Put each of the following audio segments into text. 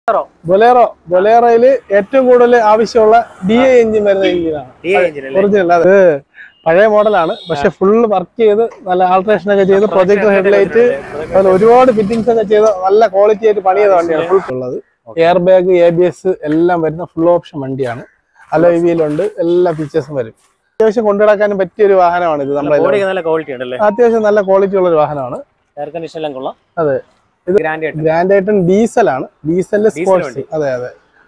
ബൊലേറോയിൽ ഏറ്റവും കൂടുതൽ ആവശ്യമുള്ള DI എഞ്ചിൻ വരുന്ന എഞ്ചിനാണ്. ഒറിജിനൽ. അത് പഴയ മോഡലാണ്, പക്ഷെ ഫുള്ള് വർക്ക് ചെയ്ത് നല്ല ആൾട്രേഷൻ ഒക്കെ ചെയ്ത് പ്രൊജക്ടർ ഹെഡ്ലൈറ്റ് ഒരുപാട് ഫിറ്റിംഗ്സ് ഒക്കെ ചെയ്ത് നല്ല ക്വാളിറ്റി ആയിട്ട് പണിയത് വണ്ടിയാണ് ഫുൾ ഉള്ളത്. എയർ ബാഗ്, ABS എല്ലാം വരുന്ന ഫുൾ ഓപ്ഷൻ വണ്ടിയാണ്. അലോയ് വീലുണ്ട്, എല്ലാ ഫീച്ചേഴ്സും വരും. അത്യാവശ്യം കൊണ്ടുനടക്കാനും പറ്റിയ ഒരു വാഹനമാണ് ഇത്. അത്യാവശ്യം നല്ല ക്വാളിറ്റി ഉള്ള ഒരു വാഹനമാണ്. അതെ, ഇത് ഗ്രാൻഡ് ഡീസലാണ്. Diesel sports. അതെ അതെ,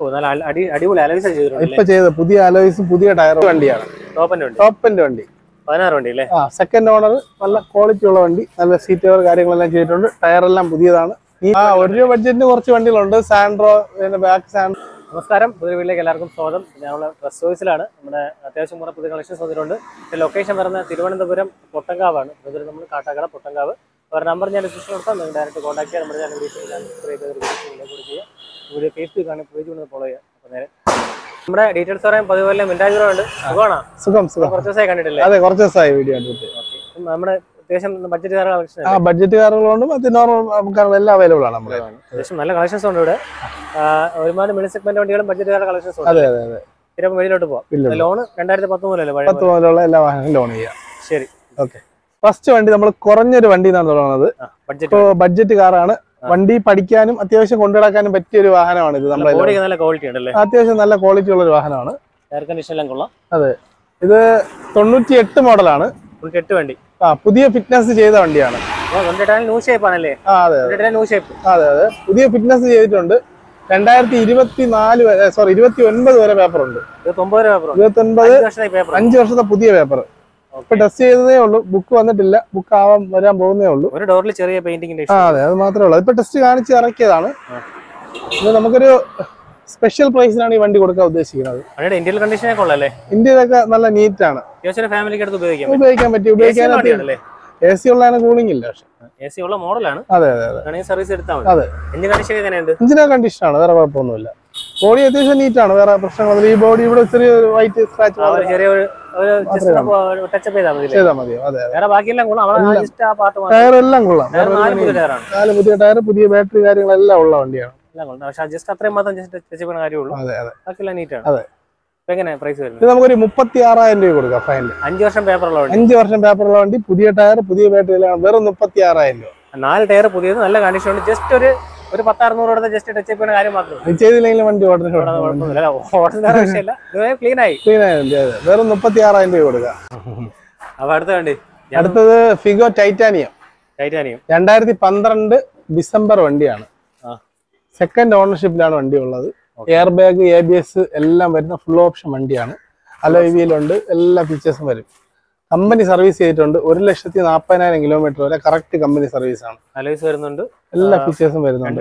ഇപ്പൊ ചെയ്ത പുതിയ അലോയ്സ്, പുതിയ ടയർ വണ്ടിയാണ്. ടോപ്പിന്റെ വണ്ടി. സെക്കൻഡ് ഓണർ, നല്ല ക്വാളിറ്റി ഉള്ള വണ്ടി. നല്ല സീറ്റ് കവർ കാര്യങ്ങളെല്ലാം ചെയ്തിട്ടുണ്ട്. ടയർ എല്ലാം പുതിയതാണ്. ഒരു രൂപ ബഡ്ജറ്റിന് കുറച്ച് വണ്ടികളുണ്ട്. Santro, back Santro. നമസ്കാരം, പുതിയ വീട്ടിലേക്ക് എല്ലാവർക്കും സ്വാഗതം. ഞങ്ങൾ ഡ്രസ് ചോയ്സിലാണ്. നമ്മുടെ അത്യാവശ്യം കുറെ പുതിയ കളക്ഷൻസ് വന്നിട്ടുണ്ട്. ലൊക്കേഷൻ വരുന്നത് തിരുവനന്തപുരം പൊട്ടങ്കാവാണ്. നമ്മൾ കാട്ടാക്കട പൊട്ടങ്കാവ്. അവരുടെ നമ്പർ ഞാൻ ഡിസ്ക്രിപ്ഷൻ കൊടുത്താൽ നിങ്ങൾ ഡയറക്റ്റ് കോൺടാക്ട് ചെയ്യാൻ. നമ്മുടെ ചാനൽ ചെയ്യുക. വീഡിയോ ഫേസ്ബുക്ക് ആണ്, പേജ് കൊണ്ട് ഫോളോ ചെയ്യുക. അപ്പോൾ നേരെ നമ്മുടെ ഡീറ്റെയിൽസ് പറയാൻ പതിപോലെ മിൻരാജ് ഉണ്ട്. സുഖം. കുറച്ച് ദിവസമായി കണ്ടിട്ടില്ലേ? അതെ, കുറച്ച് ദിവസമായി വീഡിയോ കണ്ടിട്ട്. നമ്മുടെ അത്യാവശ്യം ബഡ്ജറ്റ് കാർ കളക്ഷൻ, ബഡ്ജറ്റ് കാറുകളുണ്ട്, മറ്റേ നോർമൽ എല്ലാം അവൈലബിൾ ആണ്. നമ്മുടെ അത്യാവശ്യം നല്ല കളക്ഷൻസ് ഉണ്ട് ഇവിടെ. ഒരുപാട് മിനി സെഗ്മെന്റ് വണ്ടികളും ബഡ്ജറ്റ് കാർ കളക്ഷൻസ് ഉണ്ട്. അതെ അതെ അതെ. ചിലപ്പോൾ വെളിയിലോട്ട് പോവാം. ലോൺ 2010 മുതലല്ലേ? 10 മുതലുള്ള എല്ലാ വാഹനവും ലോൺ ചെയ്യാം. ശരി, ഓക്കെ. ഫസ്റ്റ് വണ്ടി നമ്മൾ കുറഞ്ഞൊരു വണ്ടി എന്നാണ് തുടങ്ങുന്നത്. ബഡ്ജറ്റ് കാറാണ്. വണ്ടി പഠിക്കാനും അത്യാവശ്യം കൊണ്ടുനടക്കാനും പറ്റിയ ഒരു വാഹനമാണ് ഇത്. നമ്മുടെ അത്യാവശ്യം നല്ല ക്വാളിറ്റി ഉള്ള ഒരു വാഹനമാണ്. എയർ കണ്ടീഷൻ എല്ലാം കൊള്ളാം. അതെ, ഇത് 98 മോഡലാണ്. 98 വണ്ടി. പുതിയ ഫിറ്റ്നസ് ചെയ്ത വണ്ടിയാണ്. അതെ അതെ, പുതിയ ഫിറ്റ്നസ് ചെയ്തിട്ടുണ്ട്. 2029 വരെ പേപ്പർ ഉണ്ട്. 29 5 വർഷത്തെ പുതിയ പേപ്പർ. ഇപ്പൊ ടെസ്റ്റ് ചെയ്തതേ ഉള്ളൂ. ബുക്ക് വന്നിട്ടില്ല. ബുക്ക് വരാൻ പോകുന്നേ ഉള്ളൂ. ഒരു ഡോറിൽ ചെറിയ പെയിന്റിംഗ്. അതെ, അത് മാത്രമേ ഉള്ളൂ. ഇപ്പൊ ടെസ്റ്റ് കാണിച്ച് ഇറക്കിയതാണ്. ഇത് നമുക്കൊരു സ്പെഷ്യൽ പ്രൈസിനാണ് ഈ വണ്ടി കൊടുക്കാൻ ഉദ്ദേശിക്കുന്നത്. ഇന്ത്യൻ കണ്ടീഷനൊക്കെ ഉള്ളല്ലേ? ഇന്ത്യയിലൊക്കെ നല്ല നീറ്റ് ആണ്. ഉപയോഗിക്കാൻ പറ്റി. ഉപയോഗിക്കാൻ AC ഉള്ളതാണ്, കൂളിംഗ് ഇല്ല. പക്ഷെ AC ഉള്ള മോഡലാണ്. അതെ അതെ അതെ, സർവീസ് എടുത്താൽ മതി. അതെ, എഞ്ചിനൊക്കെ കണ്ടീഷനാണ്. വേറെ കുഴപ്പമൊന്നുമില്ല. ബോഡി അത്യാവശ്യം നീറ്റ് ആണ്. വേറെ പ്രശ്നങ്ങളൊന്നും. ഈ ബോഡി ഇവിടെ ചെറിയ വൈറ്റ് സ്ക്രാച്ച് ചെയ്താൽ മതിയോ? അതെ, ടയർ എല്ലാം കൊള്ളാം. 4 പുതിയ ടയർ, പുതിയ ബാറ്ററി കാര്യങ്ങളെല്ലാം ഉള്ള വണ്ടിയാണ്. ഇത് നമുക്കൊരു 36,000 രൂപ കൊടുക്കാം ഫൈനൽ. 5 വർഷം പേപ്പറുള്ള വണ്ടി, പുതിയ ടയർ, പുതിയ ബാറ്ററി എല്ലാം. വെറും 36,000 രൂപ. 4 ടയർ പുതിയത്, നല്ല കണ്ടീഷൻ ഉണ്ട്. ജസ്റ്റ് ഒരു 10-600 ജസ്റ്റ് ടച്ച് ചെയ്യുന്ന കാര്യം മാത്രമേ. ചെയ്തില്ലെങ്കിലും വണ്ടി ക്ലീൻ ആയി. വെറും 36,000 രൂപ കൊടുക്കാം. അടുത്തത് ഫിഗോ ടൈറ്റാനിയം. 2012 ഡിസംബർ വണ്ടിയാണ്. സെക്കൻഡ് ഓണർഷിപ്പിലാണ് വണ്ടി ഉള്ളത്. എയർ ബാഗ്, ABS എല്ലാം വരുന്ന ഫുൾ ഓപ്ഷൻ വണ്ടിയാണ്. അലോയ് വീലുണ്ട്, എല്ലാ ഫീച്ചേഴ്സും വരും. കമ്പനി സർവീസ് ചെയ്തിട്ടുണ്ട്. 1,40,000 കിലോമീറ്റർ വരെ കറക്റ്റ് കമ്പനി സർവീസ് ആണ്. അലോയ്സ് വരുന്നുണ്ട്, എല്ലാ ഫീച്ചേഴ്സും വരുന്നുണ്ട്.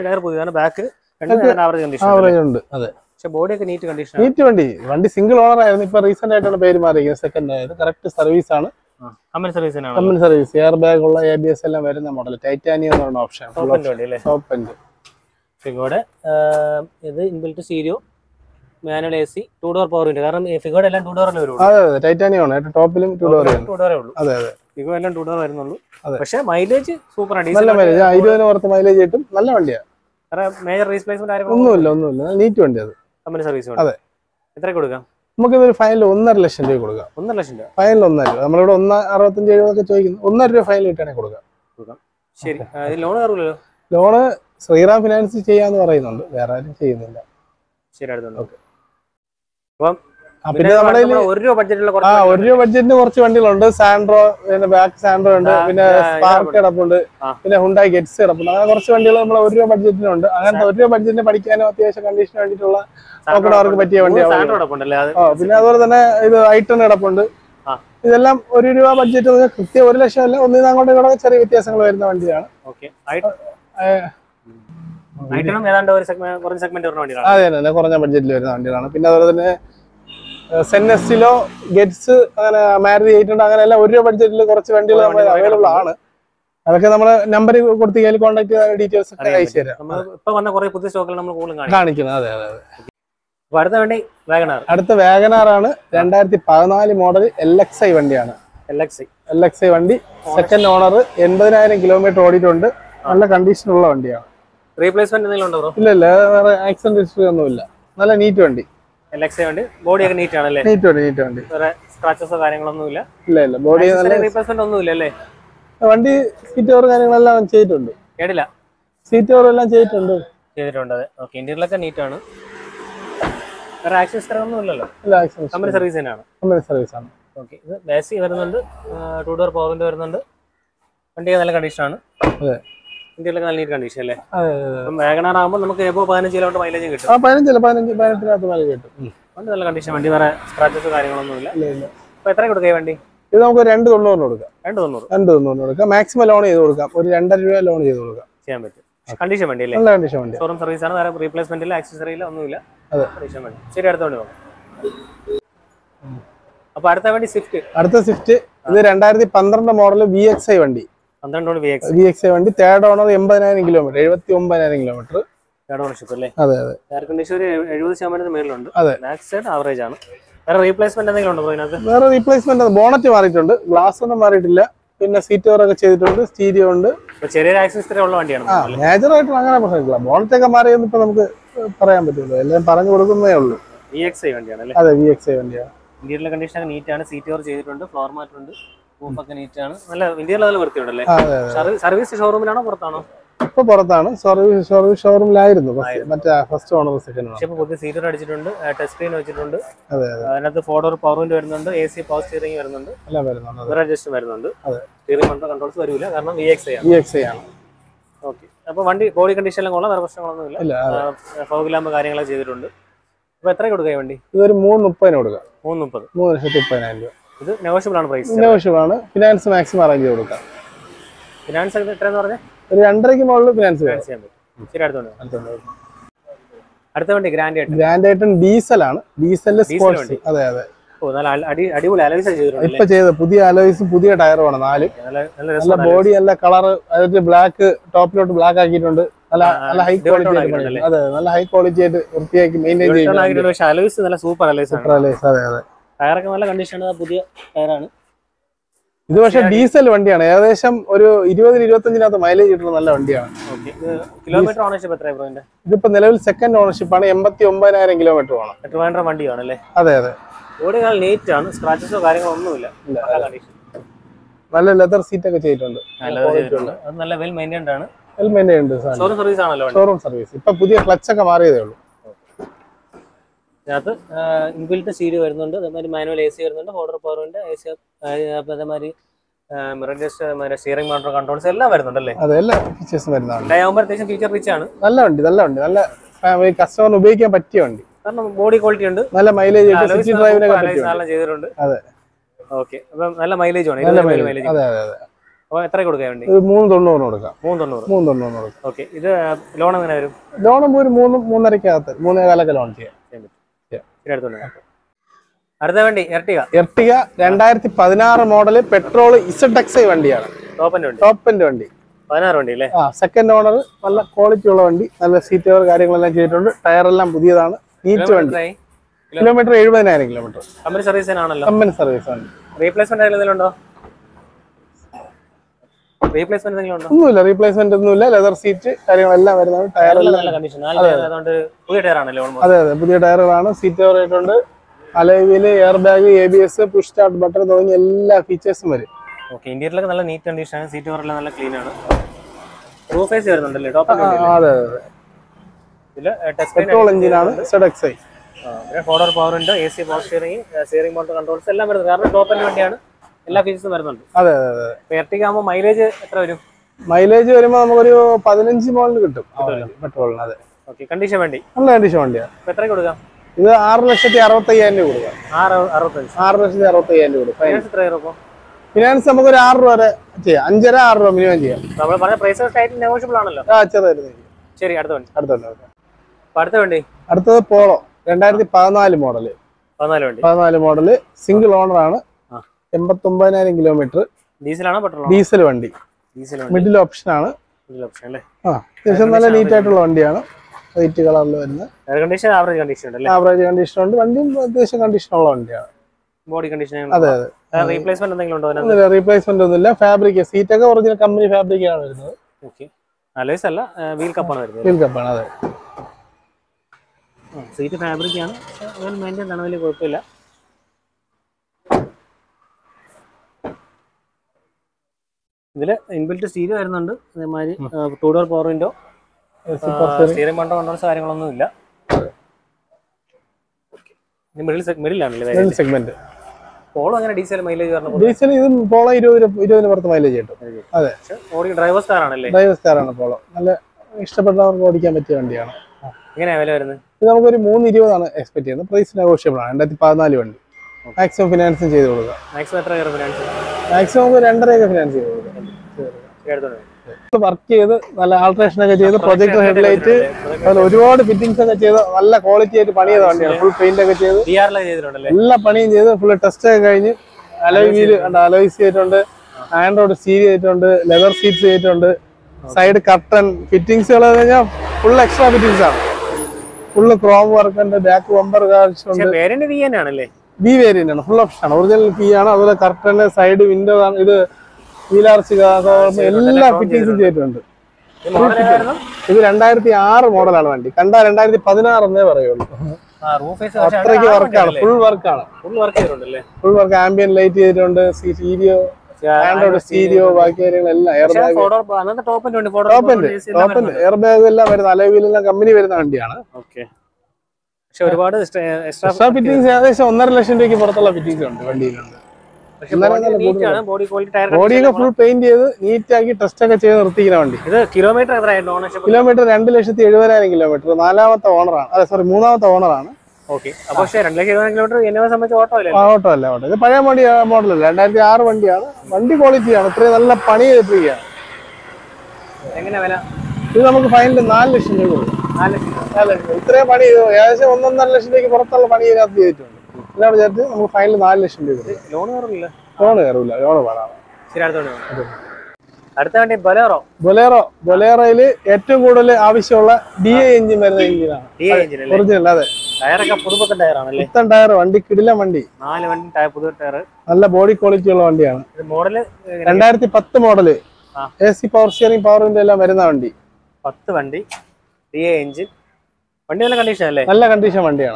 ആവറേജ് ഉണ്ട്. അതെ, നീറ്റ് വണ്ടി സിംഗിൾ ഓണർ ആയിരുന്നു. ഇപ്പൊ റീസെന്റ് ആയിട്ടാണ് പേര് മാറിയിരിക്കുന്നത്. സെക്കൻഡ് ആയത്. കറക്റ്റ് സർവീസ് ആണ്. Company service. എയർ ബാഗ് ഉള്ള, ABS എല്ലാം വരുന്ന മോഡൽ. ടൈറ്റാനിയം എന്ന് പറയുന്ന ഓപ്ഷൻ. ഫിഗോയുടെ ഇത് inbuilt stereo, manual AC, 2 door power window. കാരണം ഫിഗോയുടെ എല്ലാം 2 ഡോറിൽ വരുള്ളൂ. അതെ അതെ, ടൈറ്റാനിയം ആണ്. ടോപ്പിലും 2 ഡോറേ ഉള്ളൂ. അതെ അതെ, ഫിഗോ എല്ലാം 2 ഡോർ വരുന്നുള്ളൂ. പക്ഷെ മൈലേജ് സൂപ്പർ ആണ്. നല്ല മൈലേജ്, 20 പുറത്ത് മൈലേജ് കിട്ടും. നല്ല വണ്ടിയാണ്. മേജർ റീപ്ലേസ്മെന്റ് ഒന്നുമില്ല. നീറ്റ് വണ്ടി. അത് കമ്പനി സർവീസ്. അതെ. എത്ര കൊടുക്കാം? നമുക്ക് ഇതൊരു ഫൈനൽ 1.5 ലക്ഷം രൂപ കൊടുക്കാം. 1.5 ലക്ഷം രൂപ ഫൈനൽ. 1.5 നമ്മളിവിടെ 1.65 ചോദിക്കുന്നു. 1.5 രൂപ ഫൈനൽ ഇട്ടാണെങ്കിൽ കൊടുക്കാം. ശരി, ലോൺ കയറൂലല്ലോ? ലോണ് ശ്രീറാം ഫിനാൻസ് ചെയ്യാന്ന് പറയുന്നുണ്ട്. വേറെ ആരും ചെയ്യുന്നില്ല. ശരി, അടുത്തുണ്ട്. പിന്നെ നമ്മുടെ 1 രൂപ ബഡ്ജറ്റിന് കുറച്ച് വണ്ടികളുണ്ട്. സാൻഡ്രോ, ബാക്ക് സാൻഡ്രോ ഉണ്ട്, പിന്നെ സ്പാർക്ക് കിടപ്പുണ്ട്, പിന്നെ ഹുണ്ടായി ഗെറ്റ്സ് കിടപ്പുണ്ട്. അങ്ങനെ കുറച്ച് വണ്ടികൾ നമ്മൾ 1 രൂപ ബഡ്ജറ്റിനുണ്ട്. അങ്ങനത്തെ 1 രൂപ ബഡ്ജറ്റിന് പഠിക്കാനും അത്യാവശ്യം കണ്ടീഷന് വേണ്ടിയിട്ടുള്ള നോക്കുന്നവർക്ക് പറ്റിയ വണ്ടിയാണ്. പിന്നെ അതുപോലെ തന്നെ ഇത് ഐട്ടൺ കിടപ്പുണ്ട്. ഇതെല്ലാം 1 രൂപ ബഡ്ജറ്റ്. കൃത്യം 1 ലക്ഷം അല്ല, ഒന്നിനും അങ്ങോട്ടും ഇങ്ങോട്ടും ചെറിയ വ്യത്യാസങ്ങൾ വരുന്ന വണ്ടിയാണ്. അതെ തന്നെ, കുറഞ്ഞ ബഡ്ജറ്റിൽ വരുന്ന വണ്ടികളാണ്. പിന്നെ അതുപോലെ തന്നെ സെന്നസ്റ്റിലോ, ഗെറ്റ്സ്, അങ്ങനെ മാരുതി 800, അങ്ങനെ എല്ലാം 1 രൂപ ബഡ്ജറ്റിൽ കുറച്ച് വണ്ടികൾ നമ്മൾ അവൈലബിൾ ആണ്. അതൊക്കെ നമ്മള് നമ്പർ കൊടുത്ത് കോൺടാക്ട് ചെയ്ത ഡീറ്റെയിൽസ് ഒക്കെ അയച്ചു തരാം. കാണിക്കുന്നത്. അതെ അതെ അതെ. അടുത്ത വാഗനാർ ആണ്. 2014 മോഡൽ LXi വണ്ടിയാണ്. LXi വണ്ടി. Second owner. 80,000 കിലോമീറ്റർ ഓടിയിട്ടുണ്ട്. നല്ല കണ്ടീഷനുള്ള വണ്ടിയാണ്. റീപ്ലേസ്മെന്റ് എന്തെങ്കിലും ഉണ്ടോ ബ്രോ? ഇല്ല വേറെ ആക്സിഡന്റ് ഹിസ്റ്ററി ഒന്നുമില്ല. നല്ല നീറ്റ് വണ്ടി. LXI വണ്ടി, ബോഡിയൊക്കെ നീറ്റ് ആണല്ലേ? നീറ്റ് വണ്ടി. വേറെ സ്ക്രാച്ചസോ കാര്യങ്ങളൊന്നും ഇല്ല. ഇല്ല ബോഡി നല്ല റീപ്ലേസ്മെന്റ് ഒന്നും ഇല്ല അല്ലേ? വണ്ടി സീറ്റ് കവർ കാര്യങ്ങളെല്ലാം ചെയ്തിട്ടുണ്ട്. കേടില്ല, സീറ്റ് കവർ എല്ലാം ചെയ്തിട്ടുണ്ട്. അതെ. ഓക്കെ, ഇന്റീരിയലൊക്കെ നീറ്റ് ആണ്. വേറെ ആക്ഷൻ ഹിസ്റ്ററി ഒന്നും ഇല്ലല്ലോ? ഇല്ല, കമ്പനി സർവീസ് തന്നെയാണ്. കമ്പനി സർവീസ് ആണ്. ഓക്കെ, ഇത് ബേസി വരുന്നുണ്ട്, 2 ഡോർ പവർ വിൻഡോ വരുന്നുണ്ട്. വണ്ടിയൊക്കെ നല്ല കണ്ടീഷനാണ്. അതെ, ഇന്ത്യയിലൊക്കെ നല്ല നീറ്റ് കണ്ടീഷൻ അല്ലേ? അതെ. വാഗണാർ ആകുമ്പോൾ നമുക്ക് എബോ 15 കിലോമീറ്റർ മൈലേജ് കിട്ടും. 15-18 മൈലേജ് കിട്ടും. വണ്ടി നല്ല കണ്ടീഷൻ, വണ്ടി വേറെ സ്ക്രാച്ചസ് കാര്യങ്ങളൊന്നും ഇല്ല. ഇല്ല. അപ്പൊ എത്ര കൊടുക്കുക വണ്ടി? ഇത് നമുക്ക് 290 കൊടുക്കാം. 290 കൊടുക്കാം. മാക്സിമം ലോൺ ചെയ്ത് കൊടുക്കാം. ഒരു 2.5 രൂപ ലോൺ ചെയ്ത് കൊടുക്കാം. ചെയ്യാൻ പറ്റും. കണ്ടീഷൻ വണ്ടി അല്ലേ? നല്ല കണ്ടീഷൻ വണ്ടി. ഷോറൂം സർവീസ് ആണ്, വേറെ റീപ്ലേസ്മെന്റ് ഇല്ല, ആക്സസറി ഇല്ല, ഒന്നുമില്ല. അതെ, കണ്ടീഷൻ വണ്ടി. ശരി, അടുത്ത വണ്ടി നോക്കാം. അപ്പൊ അടുത്ത വണ്ടി സ്വിഫ്റ്റ്. ഇത് 2012 മോഡൽ VXI വണ്ടി. 12 VXI വണ്ടി. Third owner, 80,000 kilometre, 79,000 kilometre. Third ഓണർഷിപ്പ് അല്ലേ? അതെ. എയർ കണ്ടീഷൻ ഒരു 70% മേളിലുണ്ട്. അതെ, മാക്സ് ആവറേജ് ആണ്. വേറെ റീപ്ലേസ്മെന്റ് എന്തെങ്കിലും ഉണ്ടോ ഇതിനകത്ത്? വേറെ റീപ്ലേസ്മെന്റ് ബോണറ്റ് മാറിയിട്ടുണ്ട്, ഗ്ലാസ് ഒന്നും മാറിയിട്ടില്ല. പിന്നെ സീറ്റ് കവർ ഒക്കെ ചെയ്തിട്ടുണ്ട്, സ്റ്റീരിയോ ഉണ്ട്. ചെറിയൊരു ആക്സിഡന്റ് ഉള്ള വണ്ടിയാണ്. മേജർ ആയിട്ട് അങ്ങനെ പ്രശ്നമില്ല. ബോണറ്റ് ഒക്കെ മാറിയെന്ന് ഇപ്പൊ നമുക്ക് പറയാൻ പറ്റുള്ളൂ. എല്ലാം പറഞ്ഞു കൊടുക്കുന്നേ ഉള്ളൂ. VXI വണ്ടിയാണ് അല്ലേ? അതെ, VXI വണ്ടിയാണ്. ഇന്റീരിയർ കണ്ടീഷൻ നീറ്റ് ആണ്, സീറ്റ് കവർ ചെയ്തിട്ടുണ്ട്, ഫ്ലോർ മാറ്റ് ഉണ്ട്, റൂഫൊക്കെ നീറ്റ് ആണ്. നല്ല ഇന്റീരിയർ നല്ല വൃത്തിയുണ്ടല്ലേ? സർവീസ് ഷോറൂമിലാണോ പുറത്താണോ? ഇപ്പൊ പുറത്താണ്. സർവീസ് ഷോറൂമിലായിരുന്നു മറ്റേ ഫസ്റ്റ് ഓണർ, സെക്കൻഡ് ഓണർ. ഇപ്പൊ പുതിയ സീറ്റർ അടിച്ചിട്ടുണ്ട്, ടച്ച് സ്ക്രീൻ വെച്ചിട്ടുണ്ട്. അതെ. അതിനകത്ത് 4 ഡോർ പവർ വിൻഡോ വരുന്നുണ്ട്, AC പവർ സ്റ്റിയറിംഗ് വരുന്നുണ്ട്, എല്ലാം വരുന്നുണ്ട്. വേറെ അഡ്ജസ്റ്റ് വരുന്നുണ്ട്. സ്റ്റിയറിംഗ് കൺട്രോൾസ് വരില്ല, കാരണം VXI ആണ്. ഓക്കെ, അപ്പൊ വണ്ടി ബോഡി കണ്ടീഷൻ എല്ലാം കൊള്ളാം, വേറെ പ്രശ്നങ്ങളൊന്നും ഇല്ല. ഫോഗ് ലാമ്പ് കാര്യങ്ങളൊക്കെ ചെയ്തിട്ടുണ്ട്. അപ്പൊ എത്ര കൊടുക്കുക വണ്ടി? ഇതൊരു 330 കൊടുക്കാം. 3,30,000 രൂപ. ഇത് നെഗോഷ്യബിൾ ആണ് പ്രൈസ്? നെഗോഷ്യബിൾ ആണ്. ഫിനാൻസ് മാക്സിമം അറേഞ്ച് ചെയ്ത് കൊടുക്കാം. ഫിനാൻസ് എത്രയെന്ന് പറഞ്ഞാൽ? ഒരു 2.5 മുകളിൽ ഫിനാൻസ് ചെയ്യാൻ പറ്റും. ശരി, അടുത്ത വണ്ടി ഗ്രാൻഡ് ഐറ്റം ഡീസൽ ആണ്. Diesel sports. അതെ. അടിപൊളി അലോയ്സ് ചെയ്തിട്ടുണ്ട്. ഇപ്പൊ ചെയ്ത പുതിയ അലോയ്സും പുതിയ ടയറുമാണ്. 4 നല്ല ബോഡി, നല്ല കളർ, അതായത് ബ്ലാക്ക് ടോപ്പിലോട്ട് ബ്ലാക്ക് ആക്കിയിട്ടുണ്ട്. നല്ല ഹൈ ക്വാളിറ്റി. അതെ, നല്ല ഹൈ ക്വാളിറ്റി ആയിട്ട് വൃത്തിയാക്കി മെയിൻറ്റെയിൻ ചെയ്യുന്നുണ്ട്. അലോയ്സ് നല്ല സൂപ്പർ അലോയ്സ് ആണ്. അതെ. ടയറൊക്കെ നല്ല കണ്ടീഷനാണ്, പുതിയ ടയറാണ്. ഇത് പക്ഷെ ഡീസൽ വണ്ടിയാണ്. ഏകദേശം ഒരു 20-25 മൈലേജ് കിട്ടുന്ന നല്ല വണ്ടിയാണ്. കിലോമീറ്റർ ഓണർഷിപ്പ് എത്രയാണ് ബ്രോ? ഇതിപ്പോ നിലവിൽ സെക്കൻഡ് ഓണർഷിപ്പ് ആണ്. 89,000 കിലോമീറ്റർ ആണ്. ട്രിവാൻഡ്രം വണ്ടിയാണല്ലേ? അതെ. ബോഡി നീറ്റ് ആണ്, സ്ക്രാച്ചസോ കാര്യങ്ങളോ ഒന്നുമില്ല. നല്ല ലെതർ സീറ്റ് ഒക്കെ ചെയ്തിട്ടുണ്ട്. അത് നല്ല വെൽ മെയിൻറ്റൈൻഡ് ആണ്. ഷോറൂം സർവീസ് ആണല്ലോ? Showroom service. ഇപ്പൊ പുതിയ ക്ലച്ച് ഒക്കെ മാറിയതേ ഉള്ളൂ. ഇതിനകത്ത് ഇൻബിൽറ്റ് സീറ്റ് വരുന്നുണ്ട്, അതേമാതിരി മാനുവൽ AC വരുന്നുണ്ട്, 4 ഡോർ പവർ വിൻഡോ, AC, അതേമാതിരി സ്റ്റിയറിംഗ് മോട്ടർ കൺട്രോൾസ് എല്ലാം വരുന്നുണ്ടല്ലേ? അതെ, എല്ലാ ഫീച്ചേഴ്സും വരുന്നതാണ്. അത്യാവശ്യം ഫീച്ചർ റിച്ച് ആണ്. നല്ല വണ്ടി. നല്ല കസ്റ്റമറിന് ഉപയോഗിക്കാൻ പറ്റിയ വണ്ടി. കാരണം ബോഡി ക്വാളിറ്റി ഉണ്ട്, നല്ല മൈലേജ് ചെയ്തിട്ടുണ്ട്. അതെ. ഓക്കെ, അപ്പം നല്ല മൈലേജ് ആണ്. അതെ. അപ്പോൾ എത്ര കൊടുക്കാൻ വേണ്ടി? 390 കൊടുക്കാം. 390 കൊടുക്കാം. ഓക്കെ, ഇത് ലോൺ എങ്ങനെ വരും? ലോൺ ഒരു 3.5 3.25 ലോൺ ചെയ്യാം. അടുത്ത വണ്ടി എർട്ടിഗ 2016 മോഡല് പെട്രോൾ ZXi വണ്ടിയാണ്. ടോപ്പ് എൻഡ് വണ്ടി. 16 വണ്ടി അല്ലേ? Second owner. നല്ല ക്വാളിറ്റി ഉള്ള വണ്ടി. നല്ല സീറ്റ് കവർ കാര്യങ്ങളെല്ലാം ചെയ്തിട്ടുണ്ട്. ടയർ എല്ലാം പുതിയതാണ്. നീറ്റ് വണ്ടി. Kilometre 70,000 kilometre. കമ്പനി സർവീസ് ആണല്ലോ? കമ്പനി സർവീസ് ആണ്. റീപ്ലേസ്മെന്റ് എന്തെങ്കിലും ഉണ്ടോ? ഒന്നുമില്ല, റീപ്ലേസ്മെന്റ് ഒന്നുമില്ല. ലെതർ സീറ്റ് കാര്യങ്ങളെല്ലാം വരുന്നതാണ്. ടയറെല്ലാം പുതിയ ടയറാണല്ലോ? അതെ, പുതിയ ടയറുകളാണ്. സീറ്റ് കവർ ആയിട്ടുണ്ട്. Alloy, air bag, ABS, push start button തുടങ്ങിയ എല്ലാ ഫീച്ചേഴ്സും വരും. ഇന്റീരിയലൊക്കെ നല്ല നീറ്റ് കണ്ടീഷൻ ആണ്. സീറ്റ് കവറെല്ലാം നല്ല ക്ലീൻ ആണ്. റൂഫ് AC വരുന്നുണ്ടല്ലേ? അതെ. പെട്രോൾ എഞ്ചിനാണ് ZXi. 4 door power window, AC power steering motor controls എല്ലാം വരുന്നത്. കാരണം ടോപ്പ് എൻഡ് വണ്ടിയാണ്, എല്ലാ ഫീച്ചേഴ്സും വരുന്നുണ്ട്. അതെ. എർട്ടിഗ ആകുമ്പോൾ മൈലേജ് എത്ര വരും? മൈലേജ് വരുമ്പോൾ നമുക്കൊരു 15 മുകളിൽ കിട്ടും പെട്രോളിന്. അതെ. ഓക്കെ, കണ്ടീഷൻ വണ്ടി നല്ല കണ്ടീഷൻ വണ്ടിയാണ്. എത്ര കൊടുക്കാം? ഇത് 6,65,000 രൂപ കൊടുക്കാം. 6,65,000 രൂപ. ഫിനാൻസ് നമുക്ക് ഒരു 6 രൂപ വരെ ചെയ്യാം. 5.5-6 രൂപ മിനിമം ചെയ്യാം. നമ്മൾ പറഞ്ഞ പ്രൈസ് നെഗോഷ്യബിൾ ആണല്ലോ? ശരി, അടുത്ത വണ്ടി. അടുത്തത് Polo 2014 model. 14 model. Single owner ആണ്. 89,000 കിലോമീറ്റർ. ഡീസലാണോ പെട്രോൾ? ഡീസൽ വണ്ടി. മിഡിൽ ഓപ്ഷൻ ആണ്. അത്യാവശ്യം നല്ല നീറ്റ് ആയിട്ടുള്ള വണ്ടിയാണ്. വൈറ്റ് കളറിൽ വരുന്ന. ആവറേജ് കണ്ടീഷൻ ഉണ്ട്. വണ്ടിയും അത്യാവശ്യം കണ്ടീഷൻ ഉള്ള വണ്ടിയാണ്. Body condition. അതെ. റീപ്ലേസ്മെന്റ് എന്തെങ്കിലും ഉണ്ടോ? റീപ്ലേസ്മെന്റ് ഒന്നുമില്ല. ഫാബ്രിക് സീറ്റ് ഒക്കെ ഒറിജിനൽ കമ്പനി ഫാബ്രിക് ആണ് വരുന്നത്. അലോയ്സ് അല്ല, വീൽ കപ്പാണ് വരുന്നത്. വീൽ കപ്പാണ്. അതെ, സീറ്റ് ഫാബ്രിക് ആണ്, വെൽ മെയിൻറ്റൈൻഡ് ആണ്, വലിയ കുഴപ്പമില്ല. ഇതില് ഇൻബിൽറ്റ് സ്റ്റീരിയോ വരുന്നുണ്ട്. അതേമാതിരി 2 door power window, steering controls കാര്യങ്ങളൊന്നും ഇല്ല. മിഡിലാണല്ലേ സെഗ്മെന്റ്. പോളോ അങ്ങനെ ഡീസൽ മൈലേജ് പറഞ്ഞു? ഡീസൽ ഇത് പോളോ 20 പുറത്ത് മൈലേജ് കിട്ടും. അതെ, ഡ്രൈവേഴ്സ് കാറാണ് അല്ലേ? ഡ്രൈവേഴ്സ് കാറാണ് പോളോ. നല്ല ഇഷ്ടപ്പെട്ടവർക്ക് ഓടിക്കാൻ പറ്റിയ വണ്ടിയാണ്. എങ്ങനെയാ വില വരുന്നത്? ഇത് നമുക്കൊരു 320 എക്സ്പെക്ട് ചെയ്യുന്നത്. പ്രൈസ് നെഗോഷ്യബിൾ ആണ്. 2014 വണ്ടി. മാക്സിമം ഫിനാൻസും ചെയ്ത് കൊടുക്കുക. മാക്സിമം എത്ര ഫിനാൻസ്? മാക്സിമം 2.5 ഫിനാൻസ് ചെയ്ത് കൊടുക്കുക. വർക്ക് ചെയ്ത് നല്ല ആൾട്രേഷൻ ഒക്കെ ചെയ്ത് പ്രൊജക്ടർ ഹെഡ്ലൈറ്റ് ഒരുപാട് ഫിറ്റിംഗ്സ് ഒക്കെ ചെയ്ത് നല്ല ക്വാളിറ്റി ആയിട്ട് പണി ചെയ്ത വണ്ടിയാണ്. ഫുൾ പെയിന്റ് ഒക്കെ ചെയ്ത് എല്ലാ പണിയും ചെയ്ത് ഫുൾ ടെസ്റ്റ് ഒക്കെ കഴിഞ്ഞ് അലോയ് വീല് അലോയ്സ് ചെയ്തിട്ടുണ്ട്, ആൻഡ്രോയിഡ് സ്റ്റീരിയോ ചെയ്തിട്ടുണ്ട്, ലെതർ സീറ്റ്സ് ചെയ്തിട്ടുണ്ട്, സൈഡ് കർട്ടൻ ഫിറ്റിംഗ്സുകൾ കഴിഞ്ഞാൽ ഫുൾ എക്സ്ട്രാ ഫിറ്റിംഗ്സ് ആണ്. ഫുള്ള് ക്രോം വർക്ക് ഉണ്ട്, ബാക്ക് ബമ്പർ കാഴ്ചയുണ്ട്. ബി വേരിയന്റ് ആണ്, ഫുൾ ഓപ്ഷൻ ആണ്. ഒറിജിനൽ പി ആണ്. അതുപോലെ കർട്ടന്, സൈഡ് വിൻഡോ, ഇത് വീലാർച്ച്, എല്ലാ ഫിറ്റിംഗ്സും ചെയ്തിട്ടുണ്ട്. ഇത് 2006 മോഡലാണ് വണ്ടി. കണ്ടാ 2016 എന്നേ പറയുള്ളൂ. അത്രയ്ക്ക് വർക്കാണ്, ഫുൾ വർക്കാണ്. Full work. ആംബിയൻ ലൈറ്റ് ചെയ്തിട്ടുണ്ട്, സ്റ്റീരിയോ, ആൻഡ്രോയിഡ് സ്റ്റീരിയോ, ബാക്കി കാര്യങ്ങളെല്ലാം. എയർ ബാഗ്, എയർ ബാഗ് എല്ലാം വരുന്ന അലോയ് വീലെല്ലാം കമ്പനി വരുന്ന വണ്ടിയാണ്. ഒരുപാട് എക്സ്ട്രാ ഫിറ്റിംഗ്സ് ഏകദേശം 1.5 ലക്ഷം രൂപയ്ക്ക് പുറത്തുള്ള ഫിറ്റിംഗ്സ് ഉണ്ട് വണ്ടിയിലുണ്ട്. ബോഡിയൊക്കെ ഫുൾ പെയിന്റ് ചെയ്ത് നീറ്റ് ആക്കി ടെസ്റ്റ് ഒക്കെ ചെയ്ത് നിർത്തിക്കുന്ന വണ്ടി. ഇത് കിലോമീറ്റർ 2,70,000 കിലോമീറ്റർ. 4ാമത്തെ ഓണറാണ്. അതെ, സോറി, 3ാമത്തെ ഓണറാണ്. ഓട്ടോ അല്ല, ഓട്ടോ. ഇത് പഴയ മോഡലല്ല, 2006 വണ്ടിയാണ്. വണ്ടി ക്വാളിറ്റിയാണ്. ഇത്രയും നല്ല പണി ചെയ്തിരിക്കുകയാണ്. ഇത് നമുക്ക് ഫൈനൽ 4 ലക്ഷം രൂപ കൊടുക്കും. 4 ലക്ഷം. ഇത്രയും പണി ചെയ്തു ഏകദേശം 1.5 ലക്ഷം രൂപയ്ക്ക് പുറത്തുള്ള പണി ഇതിനകത്ത് ചെയ്തിട്ടുണ്ട്. ഇതാണ് വിചാരിച്ച് നമുക്ക് ഫൈനൽ 4 ലക്ഷം രൂപ. ലോൺ കയറില്ല, ലോൺ വേണം. അടുത്ത വണ്ടി ബൊലേറോയില് ഏറ്റവും കൂടുതൽ ആവശ്യമുള്ള DI എഞ്ചിൻ വരുന്ന എഞ്ചിനാണ്. ഒറിജിനൽ. അതെ, പുതുപുത്തൻ ടയറാണല്ലേ? പുത്തൻ ടയർ. വണ്ടി കിടിലൻ വണ്ടി. 4 വണ്ടി പുതിയ ടയർ. നല്ല ബോഡി ക്വാളിറ്റി ഉള്ള വണ്ടിയാണ്. Model 2010 model. AC power steering, power window എല്ലാം വരുന്ന വണ്ടി. 10 വണ്ടി, DI എഞ്ചിൻ. വണ്ടി നല്ല കണ്ടീഷൻ അല്ലേ? നല്ല കണ്ടീഷൻ വണ്ടിയാണ്.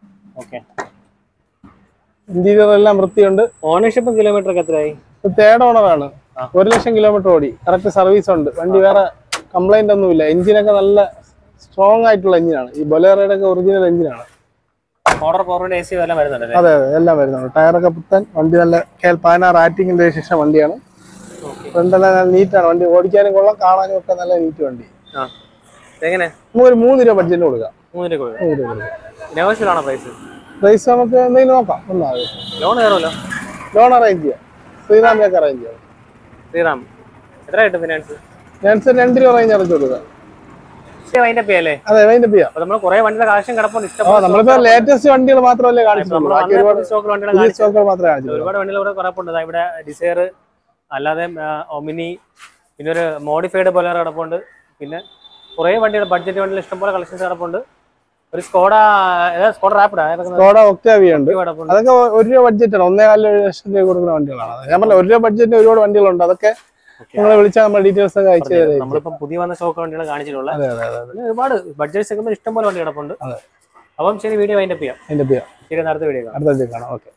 ഇന്റീരിയർ എല്ലാം വൃത്തിയുണ്ട്. ഓണർഷിപ്പ് കിലോമീറ്റർ ഒക്കെ എത്രയായി? 3rd ഓണറാണ്. 1 ലക്ഷം കിലോമീറ്റർ ഓടി. കറക്റ്റ് സർവീസ് ഉണ്ട്. വണ്ടി വേറെ കംപ്ലൈന്റ് ഒന്നുമില്ല. എഞ്ചിനൊക്കെ നല്ല സ്ട്രോങ് ആയിട്ടുള്ള എഞ്ചിനാണ്. ഈ ബൊലേറോയുടെ ഒക്കെ ഒറിജിനൽ എഞ്ചിനാണ്. അതെ, എല്ലാം വരുന്നുണ്ട്. ടയറൊക്കെ പുത്തൻ. വണ്ടി നല്ല KL16 റാറ്റിംഗിന്റെ ശേഷം വണ്ടിയാണ്. ഫ്രണ്ടെല്ലാം നല്ല നീറ്റാണ്. വണ്ടി ഓടിക്കാനും കൊള്ളാം, കാണാനും ഒക്കെ നല്ല നീറ്റ് വണ്ടി. നമുക്കൊരു 3 രൂപ ബഡ്ജറ്റ് കൊടുക്കാം. 3 രൂപ പ്രൈസ് നമുക്ക് എന്തെങ്കിലും നോക്കാം. ലോൺ അറേഞ്ച് ചെയ്യാം. ശ്രീറാമിലേക്ക് അറേഞ്ച് ചെയ്യാം. ഫിനാൻസ് 2 രൂപ റേഞ്ച് അടച്ചു കൊടുക്കുക. അതെ, വൈൻഡപ്പ് ചെയ്യാം. നമ്മളിപ്പോ ലേറ്റസ്റ്റ് വണ്ടികൾ മാത്രമല്ലേ കാണിച്ചിട്ടുള്ളൂ. ഒരുപാട് വണ്ടികൾ കിടപ്പുണ്ട്. ഇവിടെ ഡിസയർ അല്ലാതെ ഒമിനി, പിന്നെ ഒരു മോഡിഫൈഡ് ബൊലേറോ കിടപ്പുണ്ട്. പിന്നെ കുറെ വണ്ടികൾ, ബഡ്ജറ്റ് വണ്ടികൾ ഇഷ്ടംപോലെ കളക്ഷൻസ് കിടപ്പുണ്ട്. ഒരു സ്കോഡ ഒക്ടാവിയ ഉണ്ട്. അതൊക്കെ 1 രൂപ ബഡ്ജറ്റാണ്. 1.25 ലക്ഷം രൂപ കൊടുക്കുന്ന വണ്ടികളാണ്. ഞാൻ പറഞ്ഞ 1 രൂപ ബഡ്ജറ്റിന് ഒരുപാട് വണ്ടികളുണ്ട്. അതൊക്കെ നിങ്ങളെ വിളിച്ചാൽ നമ്മൾ ഡീറ്റെയിൽസ് ഒക്കെ അയച്ചു തരാം. നമ്മളിപ്പോ പുതിയ വന്ന സ്റ്റോക്ക് വണ്ടികൾ കാണിച്ചിട്ടുള്ള ഒരുപാട് ബഡ്ജറ്റ് സെഗ്മെന്റ് ഇഷ്ടംപോലെ വണ്ടി കിടപ്പുണ്ട്. അപ്പം ശരി, വീഡിയോ വൈൻഡപ്പ് ചെയ്യാം. ശരി, അടുത്ത വീഡിയോ കാണാം. ഓക്കെ.